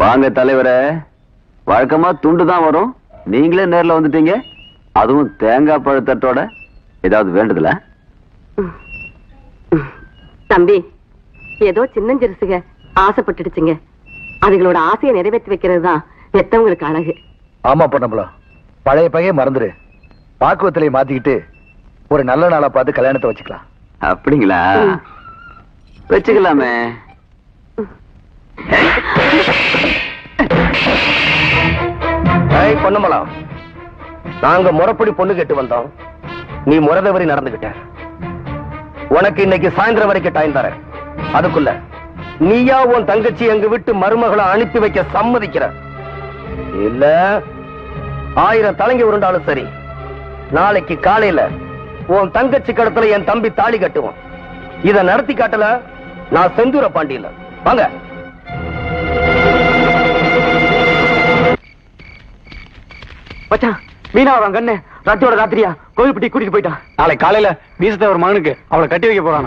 வாங்க தலைவரே. வழக்கமா துண்டு தான் வரும், நீங்களே நேர்ல வந்துட்டீங்க. அதுவும் தேங்காய் பழத்தட்டோட. ஏதாவது வேண்டுதல? தம்பி, ஏதோ சின்னஞ்சிறுசுக ஆசைப்பட்டுடுச்சுங்க. அதுகளோட ஆசையை நிறைவேற்றி வைக்கிறது தான் பெத்தவங்களுக்கு அழகு. ஆமா பொண்ணம்பலம், பழைய பகையை மறந்துரு. பாக்குவத்திலே மாத்திக்கிட்டு ஒரு நல்ல நாளா பார்த்து கல்யாணத்தை வச்சுக்கலாம். அப்படிங்களா? வச்சுக்கலாமே. பொன்னம்பலம், நாங்க முறைப்படி பொண்ணு கேட்டு வந்தோம். நீ முறதவரி நடந்துகிட்ட. உனக்கு இன்னைக்கு சாயந்தரம் வரைக்கும் டைம் தரேன். அதுக்குள்ள நீயா உன் தங்கச்சி எங்க விட்டு மருமகளை அனுப்பி வைக்க சம்மதிக்கிற இல்ல 1000 தலைங்க உருண்டாலும் சரி, நாளைக்கு காலையில உன் தங்கச்சி கடத்துல என் தம்பி தாலி கட்டுவான். இத நடத்தி காட்டல நான் செந்தூர பாண்டியில. வாங்க. மச்சான், மீனாவ கண்ணு ரத்தோட ராத்திரியா கோயில்பட்டி கூட்டிட்டு போயிட்டான். நாளை காலையில வீசத்த ஒரு மகனுக்கு அவளை கட்டி வைக்க போறானா.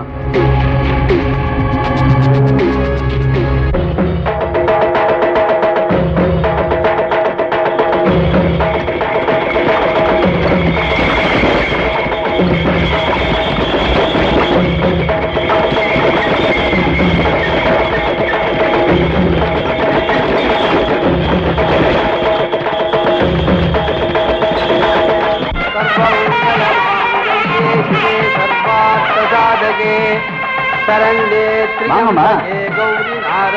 கல்யாணத்தை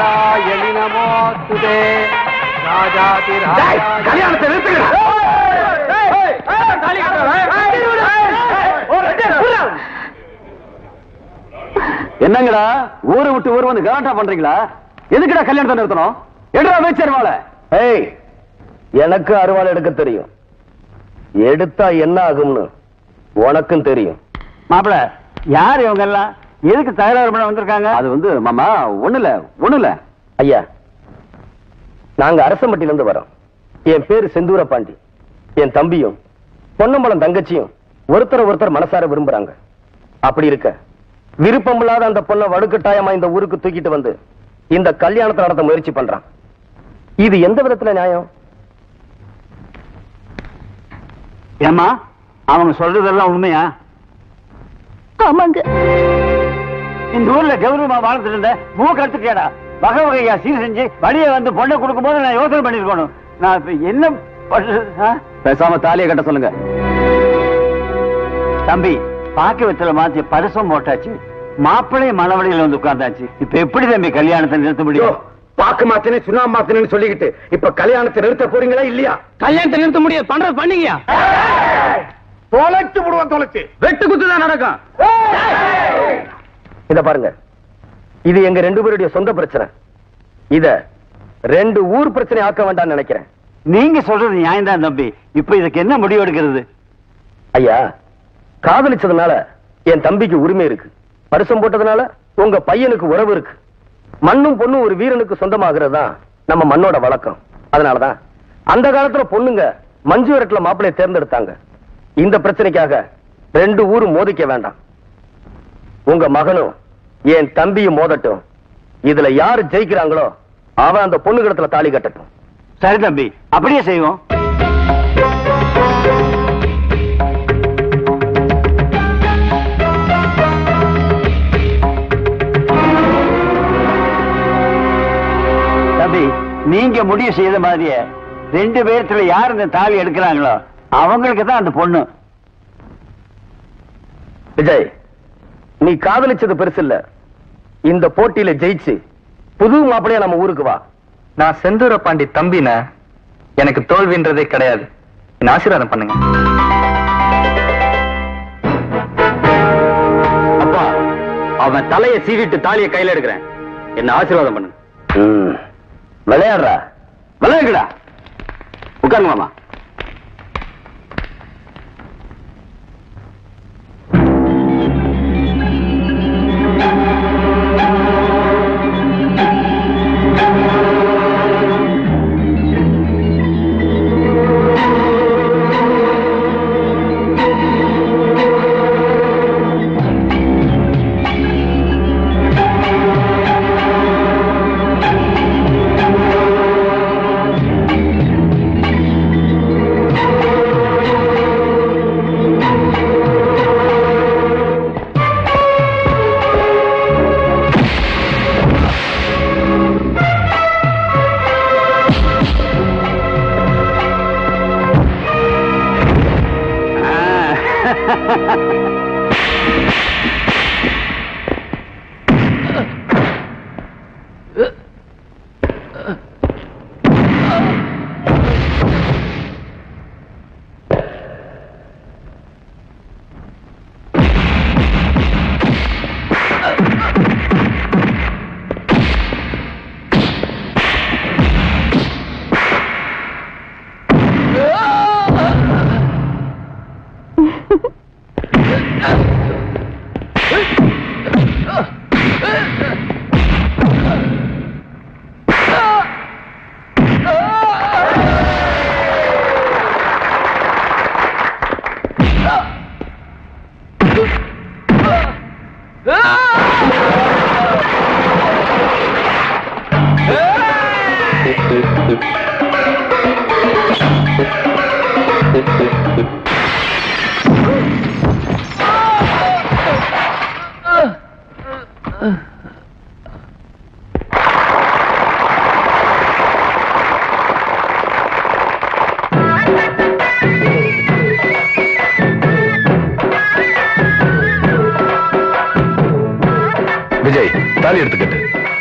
என்னங்கடா ஊரை விட்டு ஊர் வந்து கலாட்டா பண்றீங்களா? எதுக்குடா கல்யாணத்தை நிறுத்தணும்? எடுறா வேச்சர்வாளை. ஏய், எனக்கு அருவாள் எடுக்க தெரியும். எடுத்தா என்ன ஆகும்னு உனக்கும் தெரியும். மாப்பிள, யார் இவங்க எல்லாம்? எதுக்கு தகராறு பண்ண வந்திருக்காங்க? அது வந்து மாமா ஒண்ணுல ஐயா, நாங்க அரசம்பட்டியில இருந்து வரோம். என் பேரு செந்தூர பாண்டி. என் தம்பியும் பொன்னம்பலம் தங்கச்சியும் ஒருத்தர் மனசார விரும்புறாங்க. அப்படி இருக்க விருப்பமில்லாத அந்த பொண்ணை வடுக்கட்டாயமா இந்த ஊருக்கு தூக்கிட்டு வந்து இந்த கல்யாணத்தை நடத்த முயற்சி பண்றான். இது எந்த விதத்துல நியாயம்? ஏமா, அவங்க சொல்றதெல்லாம் உண்மையா? ஆமாங்க. இந்த ஊர்ல கௌரவமா வாழ்ந்துட்டு இருந்த மூக்கத்துக்கேடா வகை வகையா சீர் செஞ்சு வழிய வந்து பொண்ணை கொடுக்கும் போது நான் யோசனை பண்ணிருக்கணும். நான் இப்ப என்ன பண்றது? பேசாம தாலியை கட்ட சொல்லுங்க. தம்பி, பாக்கியத்துல மாத்தி பரிசம் போட்டாச்சு. மாப்பிள்ளை மணவழியில வந்து உட்கார்ந்தாச்சு. இப்ப எப்படி தம்பி கல்யாணத்தை நிறுத்த முடியும்? பாக்கு மாத்தினே சுண்ணாம்பு மாத்தினு சொல்லிக்கிட்டு இப்ப கல்யாணத்தை நிறுத்த போறீங்களா இல்லையா? கல்யாணத்தை நிறுத்த முடியாது. பண்றது பண்ணீங்க. தொலைச்சு விடுவான். தொலைச்சு வெட்டு குத்துதான் நடக்கும். இத பாருங்க, இது எங்க 2 பேருடைய சொந்த பிரச்சனை. இத 2 ஊர் பிரச்சனை ஆக்க வேண்டாம்னு நினைக்கிறேன். நீங்க சொல்றது நியாயம் தான் தம்பி. இப்ப இதுக்கு என்ன முடிவு எடுக்கிறது? ஐயா, காதலிச்சதுனால என் தம்பிக்கு உரிமை இருக்கு. பரிசம் போட்டதுனால உங்க பையனுக்கு உறவு இருக்கு. மண்ணும் பொண்ணும் ஒரு வீரனுக்கு சொந்தமாகிறது தான் நம்ம மண்ணோட வழக்கம். அதனாலதான் அந்த காலத்துல பொண்ணுங்க மஞ்சு விரட்டுல மாப்பிள்ளையை தேர்ந்தெடுத்தாங்க. இந்த பிரச்சனைக்காக 2 ஊரும் மோதிக்க வேண்டாம். உங்க மகனும் என் தம்பியும் மோதட்டும். இதுல யாரு ஜெயிக்கிறாங்களோ அவன் அந்த பொண்ணு கிடத்துல தாலி கட்டட்டும். சரி தம்பி, அப்படியே செய்வோம். தம்பி, நீங்க முடிவு செய்த மாதிரியே 2 பேர்த்துல யார் இந்த தாலி எடுக்கிறாங்களோ அவங்களுக்கு தான் அந்த பொண்ணு. விஜய், நீ காதலிச்சது பெருசு இல்ல. இந்த போட்டியில ஜெயிச்சு புது மாப்பிளையா நம்ம ஊருக்கு வா. நான் செந்தூர பாண்டி தம்பின, எனக்கு தோல்வின்றதே கிடையாது. என்ன ஆசீர்வாதம் பண்ணுங்க. அப்பா, அவன் தலையை சீவிட்டு தாலியை கையில எடுக்கிறேன். என்ன ஆசீர்வாதம் பண்ணுங்க. விளையாடுறா? விளையாடுடா. உட்காருங்க மாமா. விஜய், தாலி எடுத்துக்கிட்டு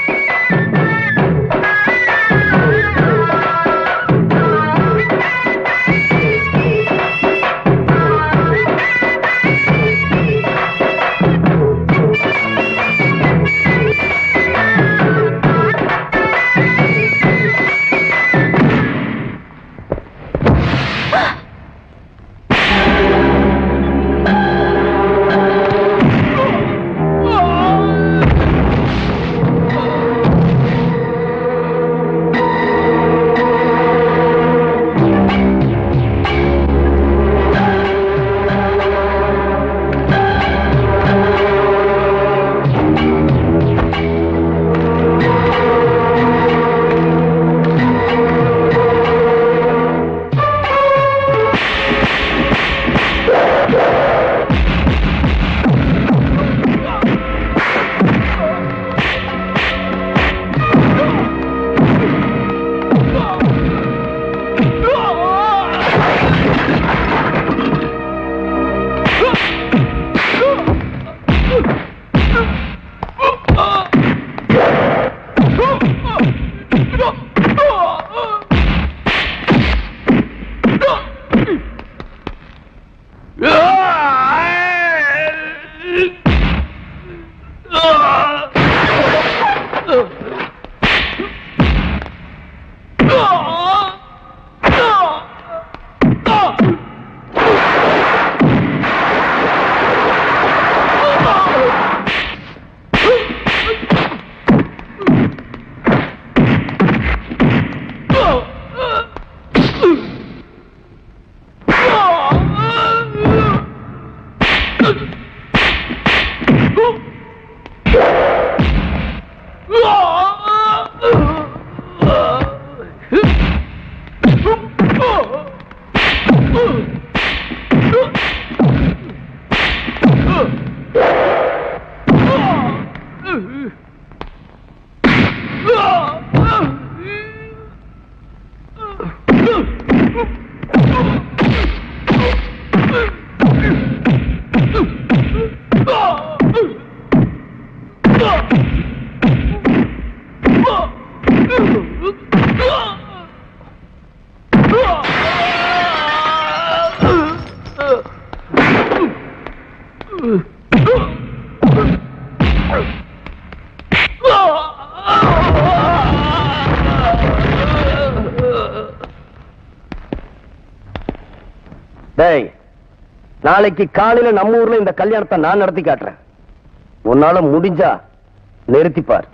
நாளைக்கு காலையில நம்ம ஊர்ல இந்த கல்யாணத்தை நான் நடத்தி காட்டுறேன். உன்னால முடிஞ்சா நிறுத்திப்பார்.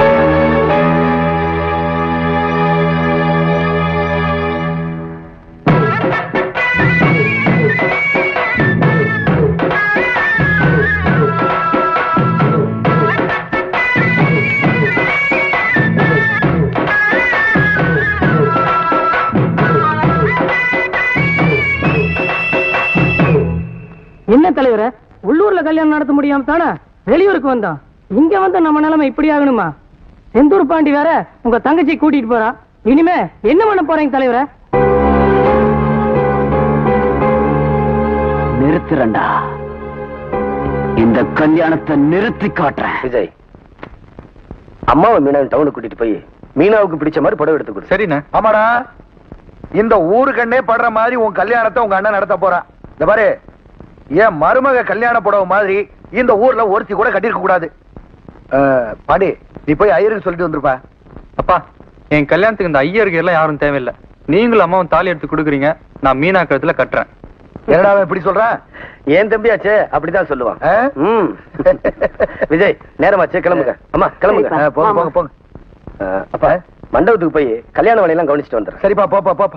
என்ன தலைவர, உள்ளூர்ல கல்யாணம் நடத்த முடியாம தானே வெளியூருக்கு வந்தோம். இங்க வந்து நம்ம நிலைமை இப்படி ஆகணுமா? செந்தூர் பாண்டி வேற உங்க தங்கச்சி கூட்டிட்டு போறா. இனிமே என்ன பண்ண போறீங்க தலைவர? நிறுத்துறண்டா. இந்த கல்யாணத்தை நிறுத்தி காட்டுறேன். விஜய், அம்மாவை மீனாவை டவுனுக்கு கூட்டிட்டு போய் மீனாவுக்கு பிடிச்ச மாதிரி புடவை எடுத்து கொடு. சரிண்ணே. ஆமாடா, இந்த ஊருக்கண்ணே படுற மாதிரி உன் கல்யாணத்தை உங்க அண்ணன் நடத்த போறான். இந்த பாரு, என் மருமக கல்யாண புடவை மாதிரி இந்த ஊர்ல ஒருத்தி கூட கட்டிருக்க கூடாது. பாடி, நீ போய் ஐயருக்கு சொல்லிட்டு வந்துருப்பா. அப்பா, என் கல்யாணத்துக்கு இந்த ஐயருக்கு எல்லாம் யாரும் தேவையில்லை. நீங்களும் அம்மாவும் தாலி எடுத்து கொடுக்குறீங்க, நான் மீனா கழுத்துல கட்டுறேன். என்னடா அவன் இப்படி சொல்றான்? ஏன் தம்பியாச்சே அப்படிதான் சொல்லுவான். விஜய், நேரமாச்சு, கிளம்புங்க. அம்மா கிளம்புங்க. போங்க போங்க போங்க. அப்பா, மண்டபத்துக்கு போய் கல்யாண வேலையெல்லாம் கவனிச்சுட்டு வந்துடுறேன். சரிப்பா, போப்பா போப்பா.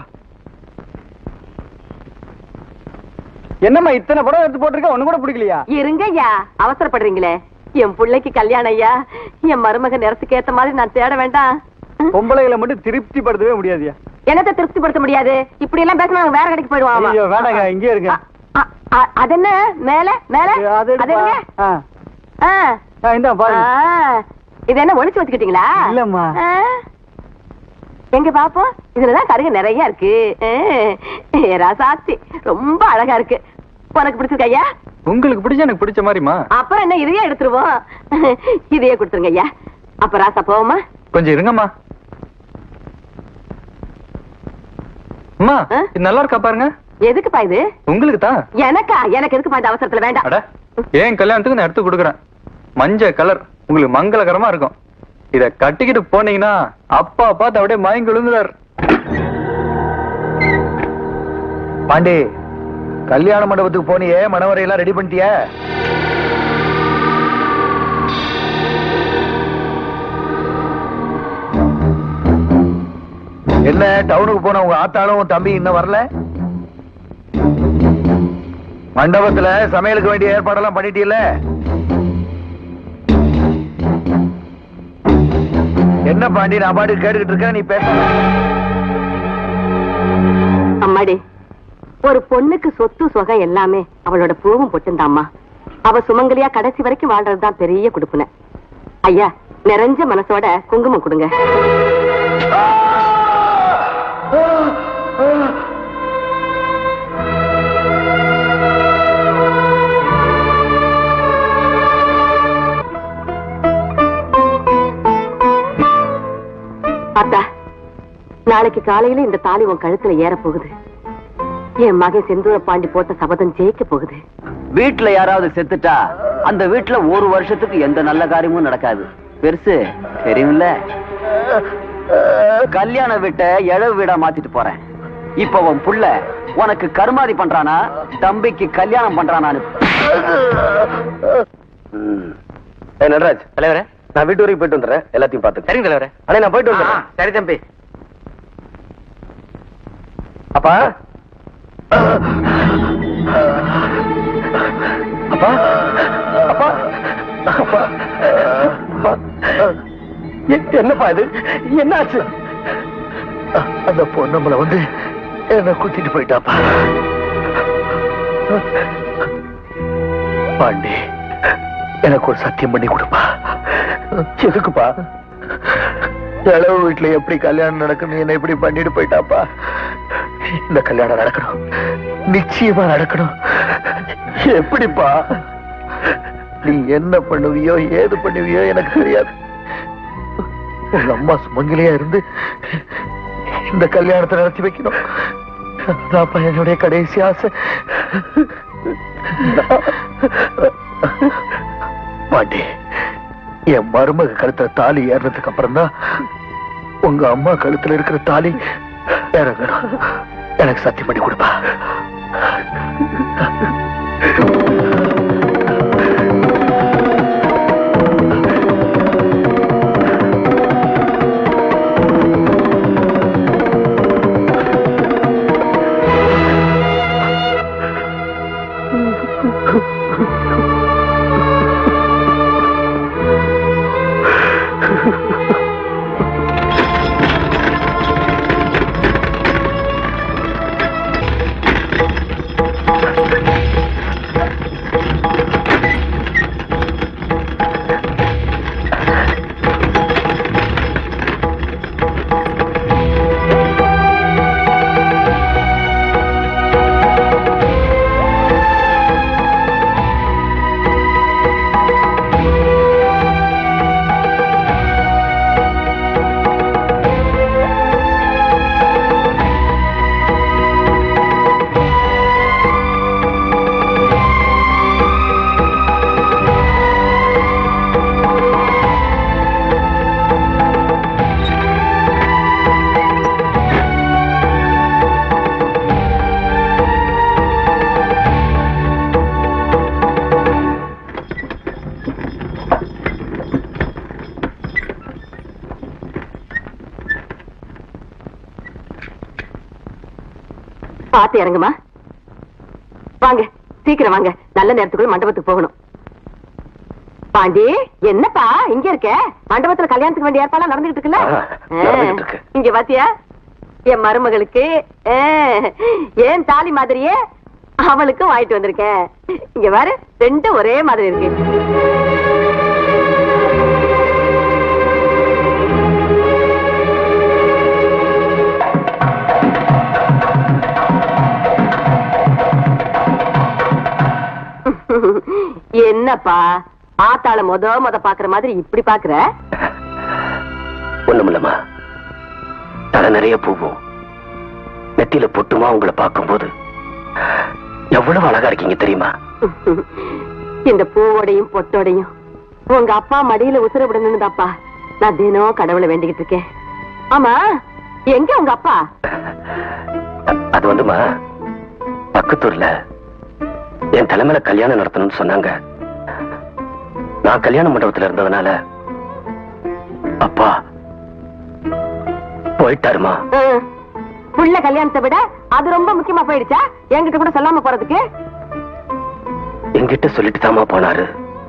என்னம்மா இத்தனை படம் எடுத்து போட்டிருக்க, ஒண்ணு கூட பிடிக்கலையா? இருங்க ஐயா, அவசரப்படுறீங்களே. என் பிள்ளைக்கு கல்யாணம் ஐயா. என் மருமக நிறத்துக்கு ஏத்த மாதிரி நான் தேட வேண்டாம். பொம்பளைகளை மட்டும் திருப்தி படுத்தவே முடியாதுயா. என்னத்தை திருப்திப்படுத்த முடியாது? இப்படி எல்லாம் பேசினா நாங்க வேற கடைக்கு போயிடுவோம். ஐயோ வேண்டாங்க, இங்கே இருங்க. அது என்ன மேல மேல? அது அது என்னங்க? இந்த பாருங்க. இது என்ன ஒளிச்சு வச்சுக்கிட்டீங்களா? இல்லம்மா. எங்க பாப்போம். இதுலதான் கருங்க நிறைய இருக்கு. ராசாத்தி ரொம்ப அழகா இருக்கு. உனக்கு பிடிச்சிருக்க ஐயா? உங்களுக்கு பிடிச்ச எனக்கு பிடிச்ச மாதிரிமா. அப்புறம் என்ன, இதையே எடுத்துருவோம். இதையே கொடுத்துருங்க ஐயா. அப்ப ராசா போவோமா? கொஞ்சம் இருங்கம்மா. அம்மா, இது நல்லா இருக்கா பாருங்க. எதுக்குப்பா இது? உங்களுக்கு தான். எனக்கா? எனக்கு எதுக்குப்பா இந்த அவசரத்துல? வேண்டாம். அட, ஏன் கல்யாணத்துக்கு நான் எடுத்து கொடுக்குறேன். மஞ்சள் கலர் உங்களுக்கு மங்களகரமா இருக்கும். இத கட்டிக்கிட்டு போனீங்கன்னா அப்பா பார்த்து அப்படியே மயங்கி விழுந்துறாரு. பாண்டி, கல்யாண மண்டபத்துக்கு போனியே, மணவரையெல்லாம் ரெடி பண்ணிட்டியா? என்ன டவுனுக்கு போன உங்க ஆத்தாலும் தம்பி இன்னும் வரல? மண்டபத்துல சமையலுக்கு வேண்டிய ஏற்பாடெல்லாம் பண்ணிட்டீல்ல? என்ன பாண்டி, நான் பாட்டு கேட்டுக்கிட்டு இருக்க, நீ பேச. அம்மாடி, ஒரு பொண்ணுக்கு சொத்து சுகம் எல்லாமே அவளோட பூவும் பொட்டுந்தாம்மா. அவ சுமங்கலியா கடைசி வரைக்கும் வாழ்றதுதான் பெரிய குடுப்புன. ஐயா, நிறைஞ்ச மனசோட குங்குமம் கொடுங்க. அத்தா, நாளைக்கு காலையில இந்த தாலி உன் கழுத்துல ஏற போகுது. என் மகன் செந்தூர பாண்டி போட்ட சபதம் ஜெயிக்க போகுது. வீட்டுல யாராவது செத்துட்டா அந்த வீட்டுல ஒரு வருஷத்துக்கு எந்த நல்ல காரியமும் நடக்காது. பெருசு தெரியும்ல? கல்யாண வீட்டை எழவு வீடா மாத்திட்டு போறேன். இப்ப உன் புள்ள உனக்கு கருமாதி பண்றானா, தம்பிக்கு கல்யாணம் பண்றானான்னு. நடராஜ் தலைவரே, நான் வீட்டு வரைக்கும் போயிட்டு வந்துடுறேன். எல்லாத்தையும் பார்த்து. சரிங்க தலைவரே. அண்ணே, நான் போயிட்டு வந்துடுறேன். சரி தம்பி. அப்பா, அப்பா, அப்பா, அப்பா, என்னப்பா இது? என்னாச்சு? அந்த பொண்ணு வந்து என்ன கூட்டிட்டு போயிட்டாப்பா. பாண்டி, எனக்கு ஒரு சத்தியம் பண்ணி கொடுப்பா. எதுக்குப்பா? இளவு வீட்டுல எப்படி கல்யாணம் நடக்கும், என்ன எப்படி பண்ணிட்டு போயிட்டாப்பா. இந்த கல்யாணம் நடக்கணும், நிச்சயமா நடக்கணும். எப்படிப்பா? நீ என்ன பண்ணுவியோ ஏது பண்ணுவியோ எனக்கு தெரியாது. உங்க அம்மா சுமங்கலியா இருந்து இந்த கல்யாணத்தை நடத்தி வைக்கணும். அதான்ப்பா என்னுடைய கடைசி ஆசை. பாண்டி, என் மருமக கழுத்துல தாலி ஏறினதுக்கு அப்புறம் தான் உங்க அம்மா கழுத்துல இருக்கிற தாலி இறங்கணும். எனக்கு சத்தியம் பண்ணி கொடுப்பா. பாத்து இறங்குமா. வாங்க சீக்கிரம் வாங்க, நல்ல நேரத்துக்குள்ள மண்டபத்துக்கு போகணும். பாண்டி என்னப்பா இங்க இருக்க? மண்டபத்துல கல்யாணத்துக்கு வேண்டிய ஏற்பாடு நடந்துகிட்டு இருக்குல்ல? இங்க பாத்தியா என் மருமகளுக்கு ஏன் தாலி மாதிரியே அவளுக்கும் வாங்கிட்டு வந்திருக்கேன். இங்க பாரு, ரெண்டும் ஒரே மாதிரி இருக்கு. என்னப்பா ஆத்தாள மொத பாக்குற மாதிரி இப்படி பாக்குற? ஒண்ணுமில்லமா, தலை நிறைய பூவும் நெத்தியில பொட்டுமா உங்களை பார்க்கும்போது எவ்வளவு அழகா இருக்கீங்க தெரியுமா? இந்த பூவோடையும் பொட்டோடையும் உங்க அப்பா மடியில உசுர விடணும்னுதாப்பா நான் தினம் கடவுளை வேண்டிக்கிட்டு இருக்கேன். ஆமா, எங்க உங்க அப்பா? அது வந்துமா, பக்கத்தூர்ல என் தலைமையில கல்யாணம் நடத்தணும்னு சொன்னாங்க. நான் கல்யாண மண்டபத்துல இருந்ததுனால அப்பா போயிட்டாருமா. புள்ள கல்யாணத்தை விட அது ரொம்ப முக்கியமா போயிடுச்சா? என்கிட்ட கூட சொல்லாம போறதுக்கு? என்கிட்ட சொல்லிட்டு தாமா போனாரு.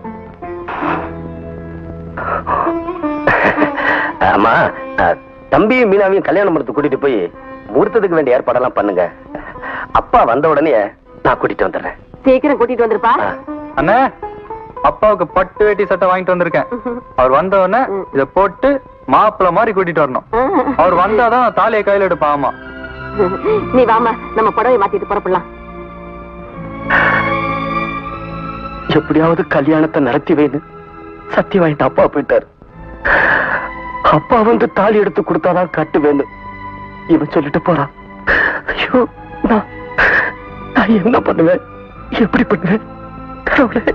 அம்மா, தம்பியும் மீனாவையும் கல்யாண மண்டபத்துக்கு கூட்டிட்டு போய் முகூர்த்தத்துக்கு வேண்டிய ஏற்பாடெல்லாம் பண்ணுங்க. அப்பா வந்த உடனே நான் கூட்டிட்டு வந்துடுறேன். சீக்கிரம் கூட்டிட்டு வந்துருப்பா. அண்ணா, அப்பாவுக்கு பட்டு வேட்டி சட்டை வாங்கிட்டு வந்திருக்கேன். அவர் வந்த உடனே இத போட்டு மாப்பிள்ள மாதிரி கூட்டிட்டு வரணும். அவர் வந்தாதான் நான் தாலியை கையில எடுப்பேன். ஆமா, நீ வாமா, நம்ம புடவை மாத்திட்டு புறப்படலாம். எப்படியாவது கல்யாணத்தை நடத்தி வைன்னு சத்தியம் வாங்கிட்டு அப்பா போயிட்டாரு. அப்பா வந்து தாலி எடுத்து கொடுத்தாதான் கட்டு வேணும் இவன் சொல்லிட்டு போறான். ஐயோ, நான் என்ன பண்ணுவேன், எப்படி பண்ணுவேன்? கடவுளே.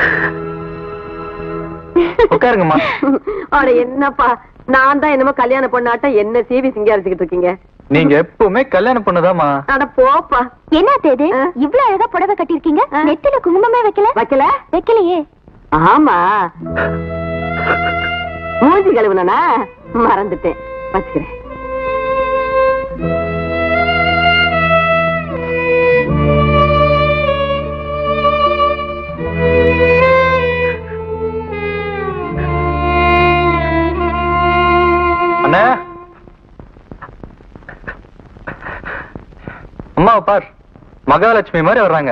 உட்காருங்கம்மா. அட என்னப்பா, நான் தான் என்னமோ கல்யாண பொண்ணாட்டம் என்ன சீவி சிங்காரிச்சுக்கிட்டு இருக்கீங்க. நீங்க எப்பவுமே கல்யாணம் பண்ணதாமா? அட போப்பா. என்ன தேது இவ்வளவு அழகா புடவை கட்டிருக்கீங்க? நெத்தில குங்குமமே வைக்கலையே? ஆமா, மூஞ்சி கழுவுனா மறந்துட்டேன், வச்சுக்கிறேன். அண்ணா, அம்மாவை பார், மகாலட்சுமி மாதிரி வர்றாங்க.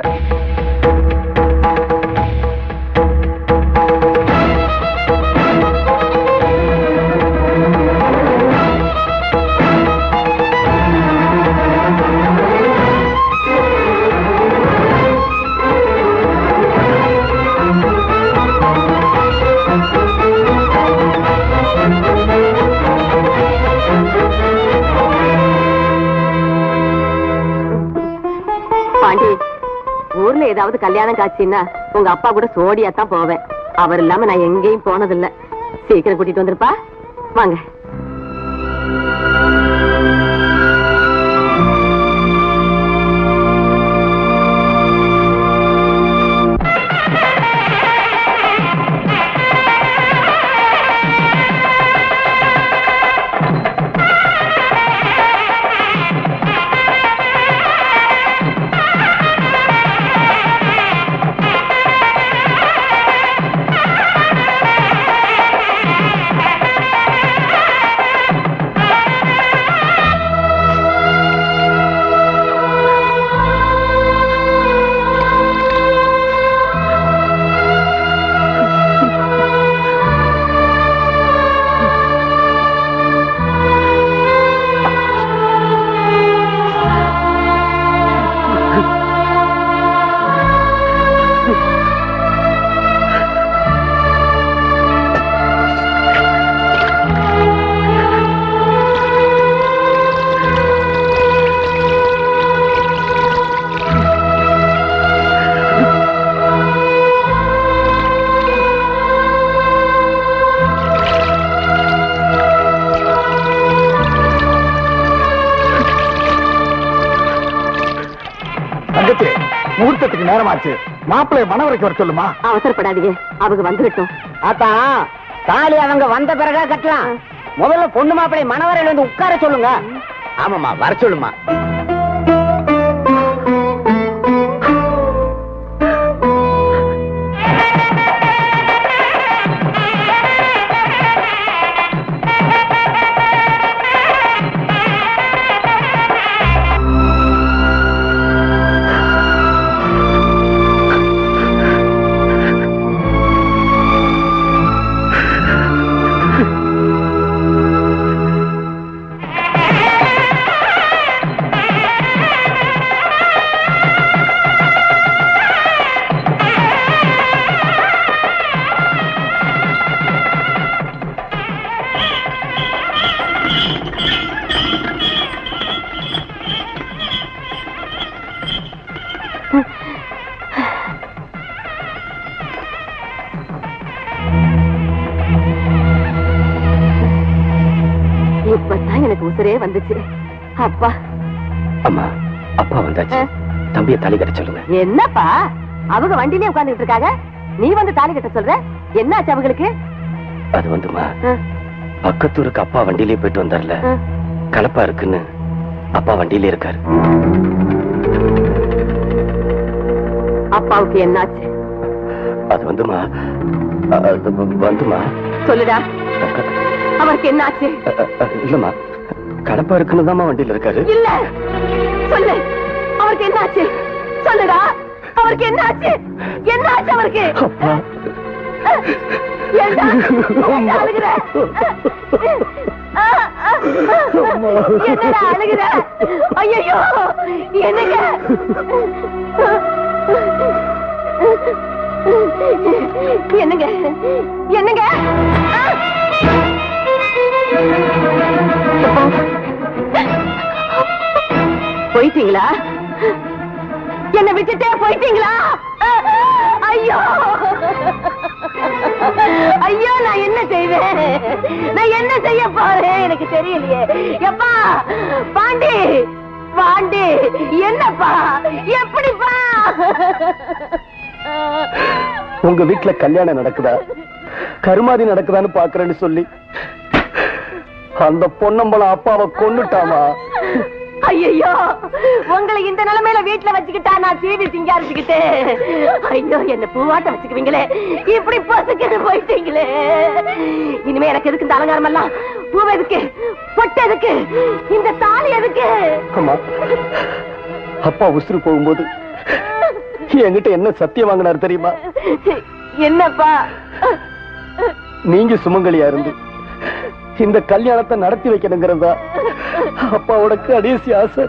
பாண்டி, ஊர்ல ஏதாவது கல்யாணம் காட்சின்னா உங்க அப்பா கூட சோடியா தான் போவேன். அவர் இல்லாம நான் எங்கேயும் போனதில்லை. சீக்கிரம் கூட்டிட்டு வந்துருப்பா. வாங்க. முகூர்த்தத்துக்கு நேரமாச்சு, மாப்பிள்ளை மணவரைக்கு வர சொல்லுமா. அவசரப்படாதீங்க, அவங்க வந்துவிட்டோம். ஆத்தா, தாலி அவங்க வந்த பிறகா கட்டலாம். முதல்ல பொண்ணு மாப்பிள்ளை மணவரையில வந்து உட்கார சொல்லுங்க. ஆமாமா, வர சொல்லுமா. இப்பதான் எனக்கு உசுரே வந்துச்சு. அப்பா அம்மா, அப்பா வந்தாச்சு. தம்பியை தாலி கட்ட சொல்லுங்க. என்னப்பா அவங்க வண்டியிலே உட்கார்ந்துட்டு இருக்காங்க, நீ வந்து தாலி கட்ட சொல்ற? என்னாச்சு அவங்களுக்கு? அது வந்துமா, பக்கத்தூருக்கு அப்பா வண்டியிலே போயிட்டு வந்தார்ல, கலப்பா இருக்குன்னு அப்பா வண்டியிலே இருக்காரு. அப்பாவுக்கு என்னாச்சு? அது வந்துமா சொல்லுடா, அவருக்கு என்னாச்சு? இல்லம்மா, கலப்பா இருக்குன்னு தான் வண்டியில இருக்காரு. இல்ல, சொல்லு, அவருக்கு என்னாச்சு? சொல்லுடா, அவருக்கு என்னாச்சு? என்னாச்சு அவருக்கு? ஏண்டா அழுகுற? என்னடா அழுகுற? ஐயோ, என்னங்க என்னங்க என்னங்க? போயிட்டீங்களா? என்ன விட்டுட்டே போயிட்டீங்களா? ஐயோ ஐயோ, நான் என்ன செய்வேன்? நான் என்ன செய்ய போறேன் எனக்கு தெரியலையே. எப்பா பாண்டி, பாண்டி, என்னப்பா, எப்படிப்பா? உங்க வீட்டுல கல்யாணம் நடக்குதா, கருமாதி நடக்குதான்னு பாக்குறேன்னு சொல்லி அந்த பொன்னம்பலம் அப்பாவை கொன்னுட்டாமா. ஐயோ, உங்களை இந்த நிலைமையில வீட்டுல வச்சுக்கிட்டா நான் சீவி சிங்காரிச்சுக்கிட்டு, ஐயோ என்ன பூவாட்ட வச்சுக்குவீங்களே, இப்படி பசுக்கிட்டு போயிட்டீங்களே. இனிமே எனக்கு எதுக்கு இந்த அலங்காரம் எல்லாம்? பூ எதுக்கு, பொட்டு எதுக்கு, இந்த தாலி எதுக்கு? அம்மா, அப்பா உசுறு போகும்போது என்கிட்ட என்ன சத்தியம் வாங்கினாரு தெரியுமா? என்னப்பா? நீங்க சுமங்கலியா இருந்து இந்த கல்யாணத்தை நடத்தி வைக்கணுங்கிறதா அப்பாவோட கடைசி ஆசை.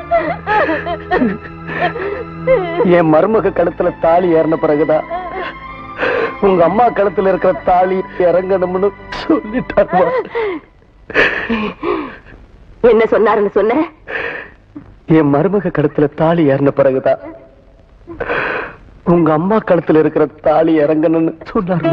என் மருமக கழுத்துல தாலி ஏறின பிறகுதான் உங்க அம்மா கழுத்துல இருக்கிற தாலி இறங்கணும்னு சொல்லிட்டாங்க. என்ன சொன்னாருன்னு சொன்ன? என் மருமக கழுத்துல தாலி ஏறின பிறகுதான் உங்க அம்மா கழுத்துல இருக்கிற தாலி இறங்கணும்னு சொன்னாரு.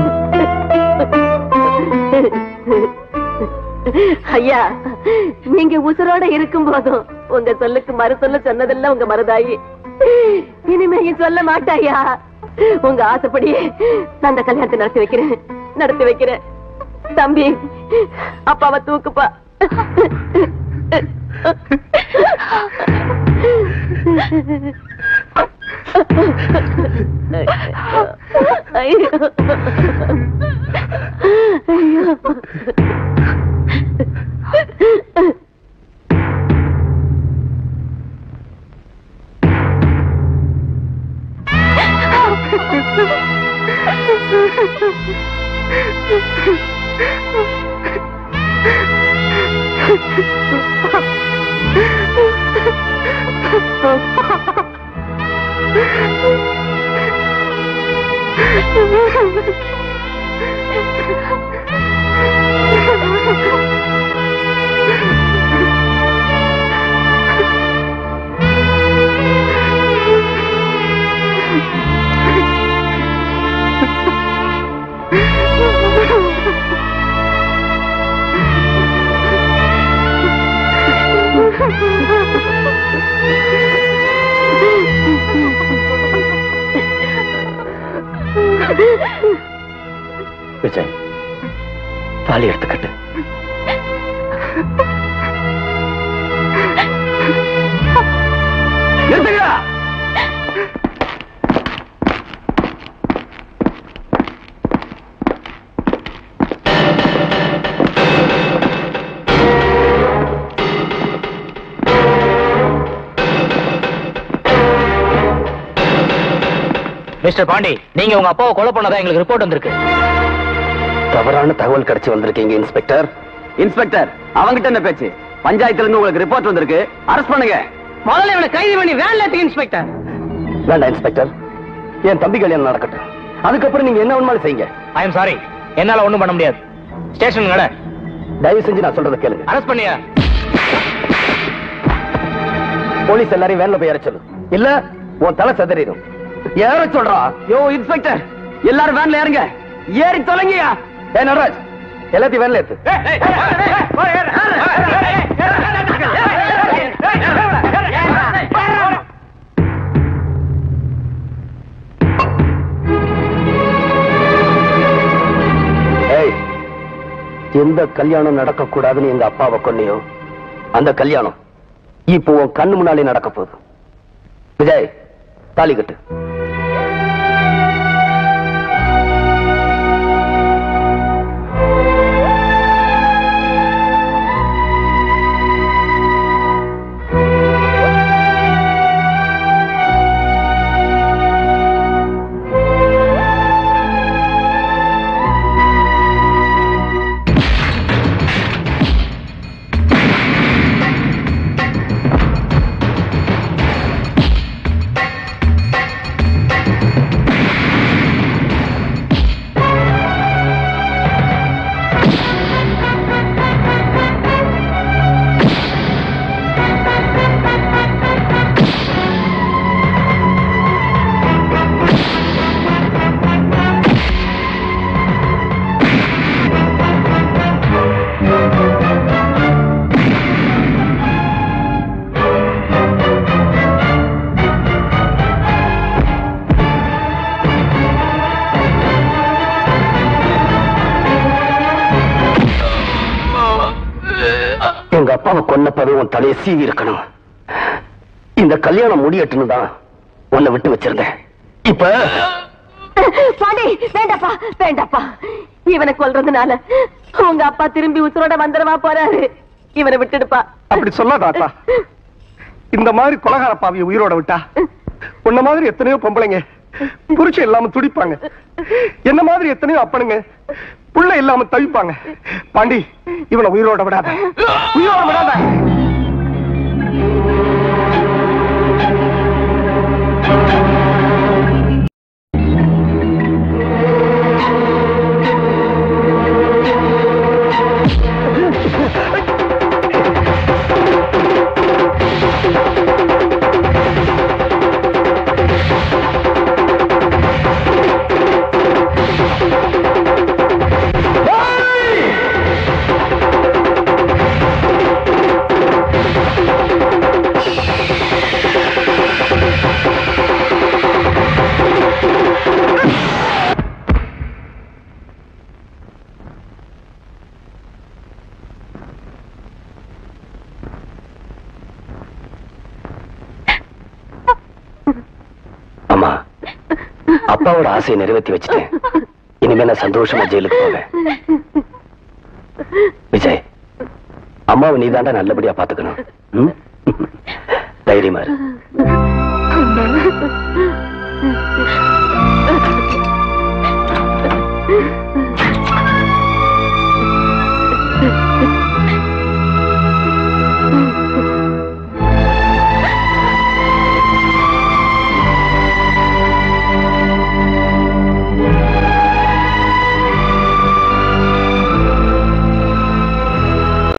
ஐயா, நீங்க உசுரோட இருக்கும் போதும் உங்க சொல்லுக்கு மறு சொல்ல சொன்னதில்ல உங்க மருதாயி. இனிமே சொல்ல மாட்டாயா? உங்க ஆசைப்படியே நான் அந்த கல்யாணத்தை நடத்தி வைக்கிறேன். தம்பி, அப்பாவை தூக்குப்பா. ஐயோ ஐயோ, விஜய், தாலி எடுத்துக்கட்டு. மிஸ்டர் பாண்டி, நீங்க உங்க அப்பாவை கொலை பண்ணதா எங்களுக்கு ரிப்போர்ட் வந்திருக்கு. தவறான தகவல் கிடைச்சு வந்திருக்கீங்க இன்ஸ்பெக்டர். இன்ஸ்பெக்டர், அவங்கிட்ட என்ன பேச்சு? பஞ்சாயத்துல இருந்து உங்களுக்கு ரிப்போர்ட் வந்திருக்கு, அரெஸ்ட் பண்ணுங்க. முதல்ல இவனை கைது பண்ணி வேன்ல ஏத்துங்க இன்ஸ்பெக்டர். வேண்டாம் இன்ஸ்பெக்டர், என் தம்பி கல்யாணம் நடக்கட்டும், அதுக்கப்புறம் நீங்க என்ன வேணுமாலும் செய்யுங்க. ஐ எம் சாரி, என்னால ஒண்ணும் பண்ண முடியாது. ஸ்டேஷன் நட. தயவு செஞ்சு நான் சொல்றதை கேளுங்க. அரெஸ்ட் பண்ணியா? போலீஸ் எல்லாரையும் வேன்ல போய் இறச்சது இல்ல உன் தலை செதறிடும். ஏற சொல்றா. யோ இன்ஸ்பெக்டர், எல்லாரும் வேன்ல ஏறுங்க. ஏறி தொலைங்கயா. நடராஜ், எல்லாத்தையும் வேன்ல ஏத்து. எந்த கல்யாணம் நடக்க கூடாதுன்னு எங்க அப்பாவை கொன்னியோ அந்த கல்யாணம் இப்போ உன் கண்ணு முன்னாலே நடக்க போகுது. விஜய், தாலி கட்டு. எங்க அப்பாவை கொன்னப்பவே உன் தலையை சீவி இருக்கணும். இந்த கல்யாணம் முடியட்டுன்னு தான் உன்னை விட்டு வச்சிருந்தேன். இப்ப பாண்டி, வேண்டாப்பா வேண்டாப்பா. இவனை கொல்றதுனால உங்க அப்பா திரும்பி உசுரோட வந்துடவா போறாரு. இவனை விட்டுடுப்பா. அப்படி சொல்லாதாத்தா. இந்த மாதிரி கொலகார பாவிய உயிரோட விட்டா உன்ன மாதிரி எத்தனையோ பொம்பளைங்க புருஷன் இல்லாம துடிப்பாங்க. என்ன மாதிரி எத்தனையோ அப்பனுங்க புள்ள இல்லாம தவிப்பாங்க. பாண்டி, இவனை உயிரோட விடாத, உயிரோட விடாத. அப்பாவோட ஆசையை நிறைவேற்றி வச்சுட்டேன். இனிமே நான் சந்தோஷமா ஜெயிலுக்கு போவேன். விஜய், அம்மாவை நீ தாண்டா நல்லபடியா பாத்துக்கணும். தைரியமா இரு.